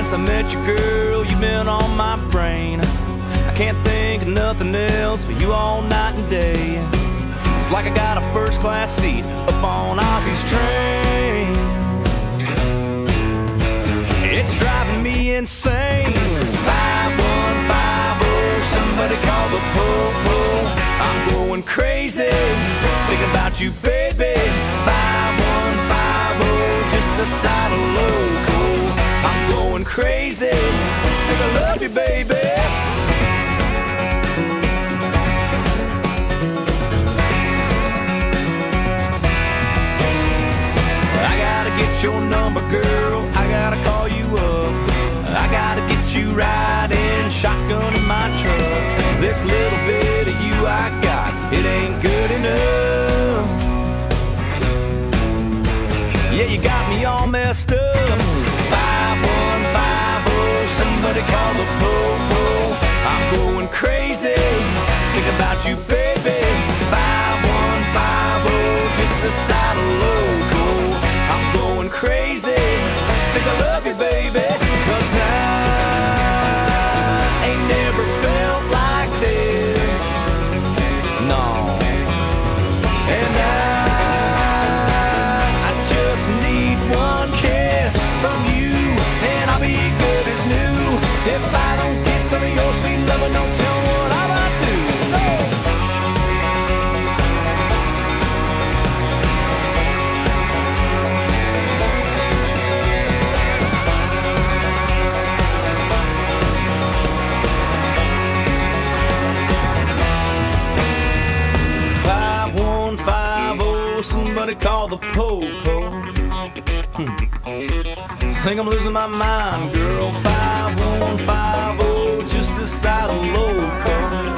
since I met you, girl, you've been on my brain. I can't think of nothing else but you all night and day. It's like I got a first-class seat up on Ozzy's train. It's driving me insane. 5150, somebody call the po-po. I'm going crazy, thinking about you, baby. 5150, just a side of loco. I'm going crazy, think I love you, baby. I gotta get your number, girl, I gotta call you up. I gotta get you riding shotgun in my truck. This little bit of you I got, it ain't good enough. Yeah, you got me all messed up. 5150, somebody call the po-po. I'm going crazy, think about you, baby. 5150, just a side of loco. I'm going crazy, think I love you, baby. 'Cause I ain't never felt like this, no. And I just need one kiss from you, and I'll be good as new. If I don't get some of your sweet loving, don't tell me what I might do. No. 5150, somebody call the po-po. Think I'm losing my mind, girl. 5150, just a side of loco.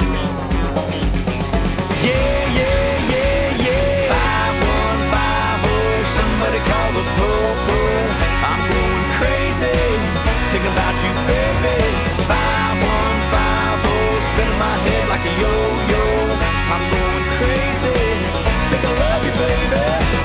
Yeah, yeah, yeah, yeah. 5150, somebody call the po-po. I'm going crazy, thinking about you, baby. 5150, spinning my head like a yo-yo. I'm going crazy, think I love you, baby.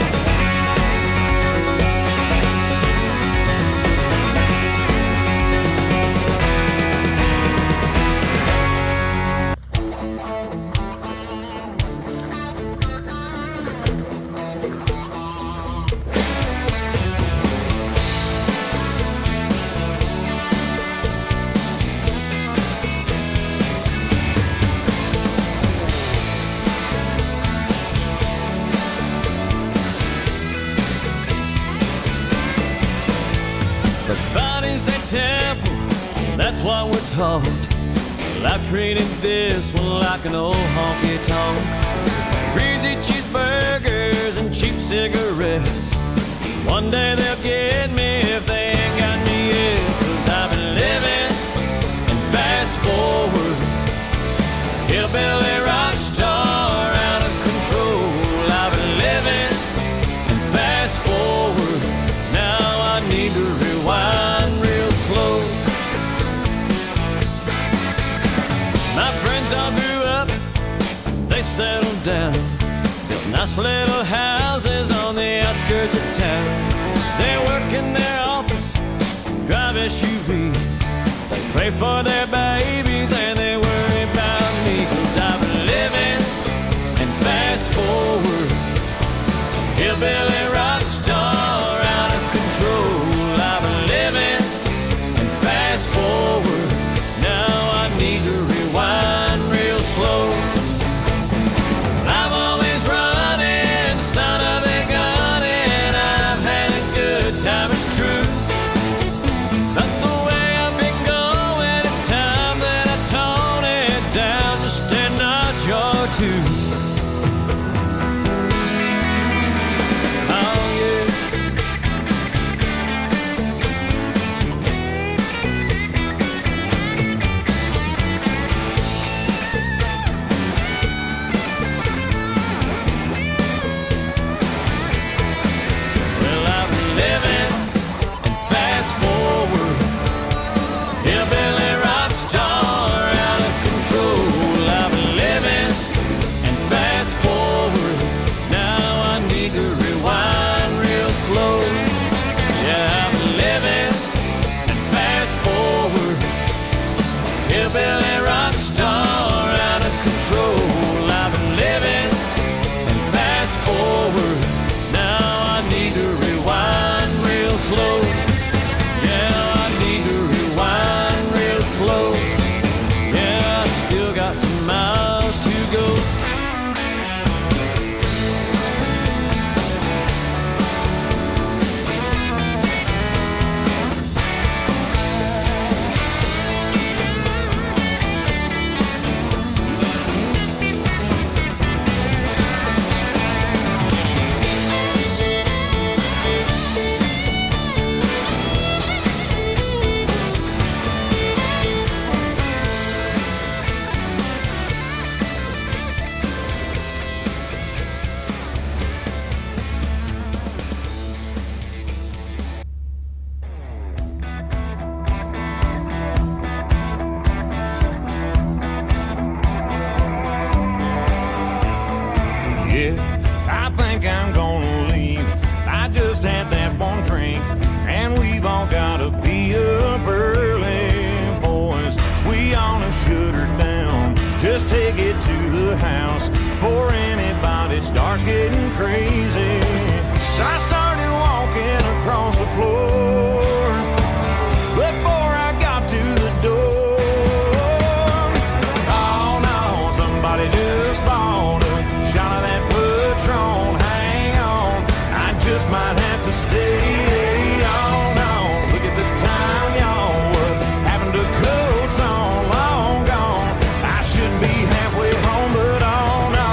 The body's a temple, that's what we're taught. Well, I've treated this one like an old honky-tonk. Greasy cheeseburgers and cheap cigarettes. One day they'll get me if they ain't got me yet. 'Cause I've been living and fast forward, hillbilly rock star out of control. I've been living and fast forward, now I need to rewind real slow. My friends all grew up, they settled down, built nice little houses on the outskirts of town. They work in their office, drive SUVs, they pray for their babies and they worry about me. 'Cause I've been living and fast forward, hillbilly rock star out of control. I've been living and fast forward, now I need to rewind real slow. I'm always running, son of a gun, and I've had a good time, it's true. But the way I've been going, it's time that I talk. slow. Yeah, I need to rewind real slow. Yeah, I still got some miles to go. I think I'm gonna leave. I just had that one drink, and we've all gotta be up early, boys. We ought to shut her down. Just take it to the house before anybody starts getting crazy. So I started walking across the floor before I got to the door. Oh no, somebody just bought a shot of that Patron. Hang on, I just might have to stay on. Look at the time, y'all. What happened to coats on? Long gone. I shouldn't be halfway home, but oh no.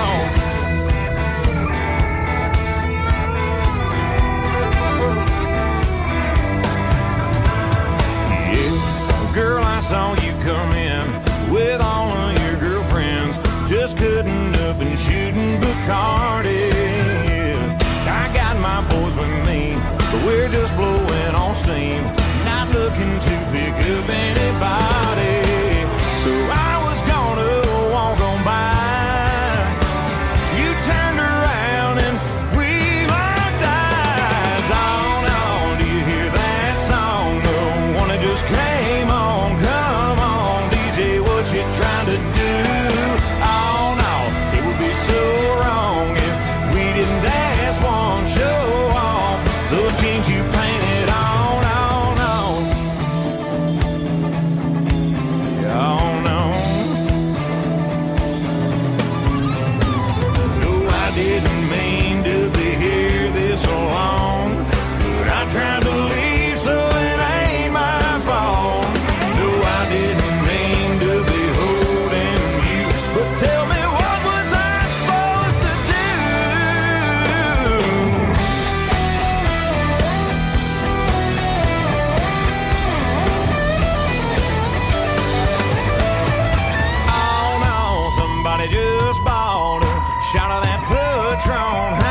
Yeah, girl, I saw you come in with all of your girlfriends, just cutting up and shooting Bacardi. I got my boys with me, but we're just blowing on steam, not looking to pick up anybody. So I was gonna walk on by. You turned around and we locked eyes. Oh no, do you hear that song? The one that just came on. Come on, DJ, what you trying to do? Oh no, it would be so wrong if we didn't dance one, show off those jeans you painted on. Oh no, oh no. No, I didn't mean to be here this long, but I tried to leave, so it ain't my fault. No, I didn't mean to be holding you, but tell me, what was I supposed to do? Oh no, somebody just bought a shot of that Patron.